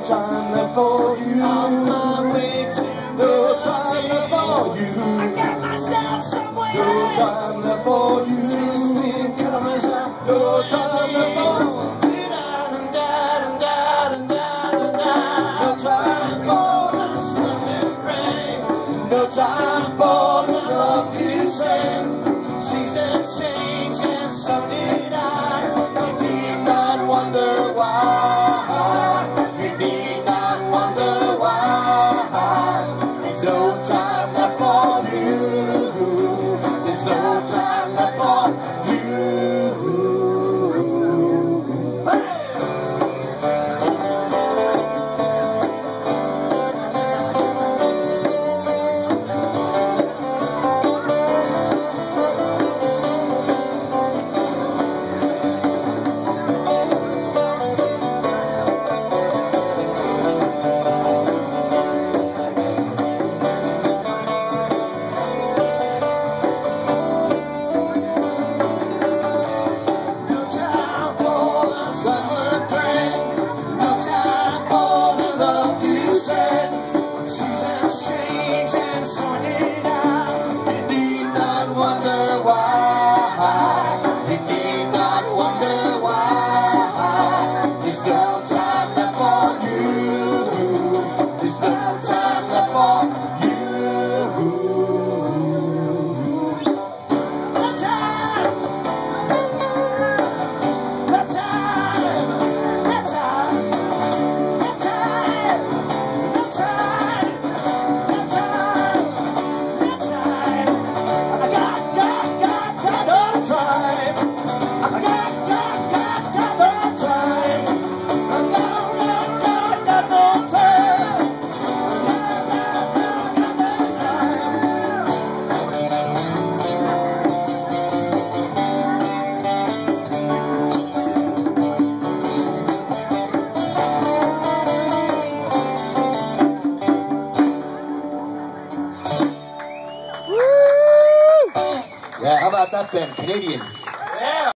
time left for you. On my way to No time left for you. I got myself somewhere. No time left for you. Distant colors up. No time left for you. No time for the summer's rain. No time for the love you send. Seasons change and so did I. You need not wonder why. You need not wonder why. There's no time left for you. There's no time left for you. Yeah, how about that, Ben? Canadian.